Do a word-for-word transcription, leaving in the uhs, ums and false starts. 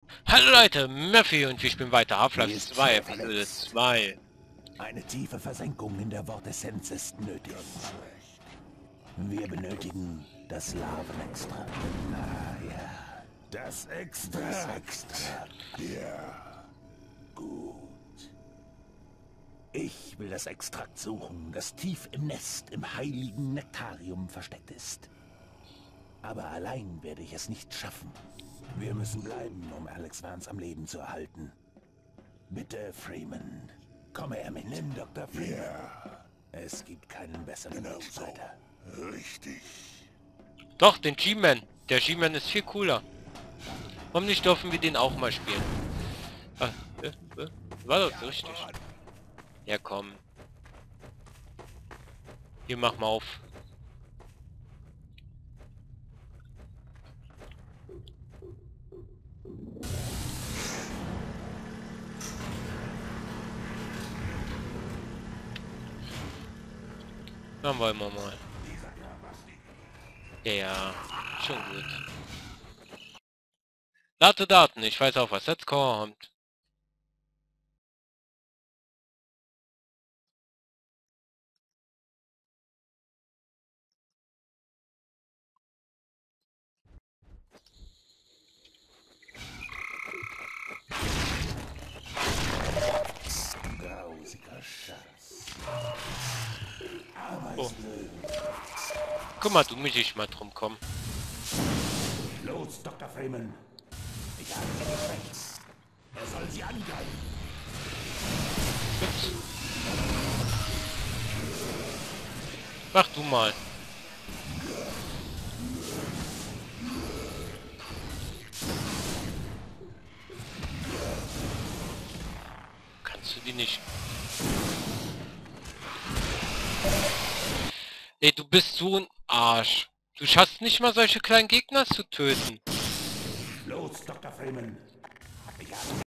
Hallo Leute, Murphy und wir spielen weiter Mir Half-Life ist zwei, schwer Episode verletzt. zwei. Eine tiefe Versenkung in der Wortessenz ist nötig. Wir benötigen das Larvenextrakt. Ah ja, das Extrakt. Ja, gut. Ich will das Extrakt suchen, das tief im Nest im heiligen Nektarium versteckt ist. Aber allein werde ich es nicht schaffen. Wir müssen bleiben, um Alex Vance am Leben zu erhalten. Bitte, Freeman. Komme er mit. Nimm Doktor Freeman. Ja. Es gibt keinen besseren genau Mitstreiter. So. Richtig. Doch, den G-Man. Der G-Man ist viel cooler. Warum nicht dürfen wir den auch mal spielen? Ah, äh, äh, war das richtig? Ja, komm. Hier, mach mal auf. Dann wollen wir mal. Ja, ja, schon gut. Lade Daten, ich weiß auch, was jetzt kommt. Grausiger Schatz. Oh. Ameisnö. Guck mal, du mich ich mal drum kommen. Los, Doktor Freeman. Ich habe ihn geschwächt. Er soll sie angreifen. Ups. Mach du mal. Kannst du die nicht? Ey, du bist so ein Arsch. Du schaffst nicht mal solche kleinen Gegner zu töten. Los, Doktor Freeman. Ich habe